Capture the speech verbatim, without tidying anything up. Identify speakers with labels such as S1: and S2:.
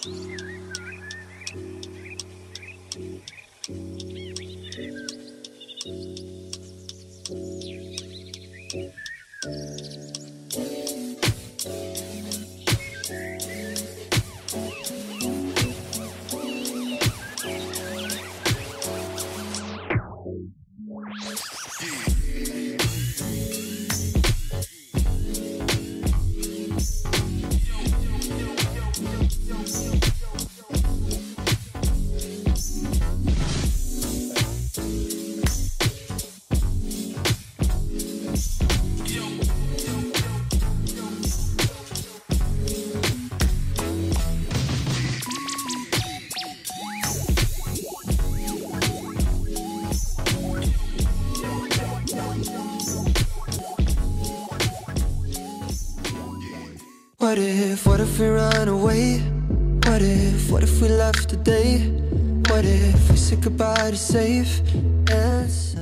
S1: What if, what if we run away? What if, what if we left today? What if we said goodbye to safe and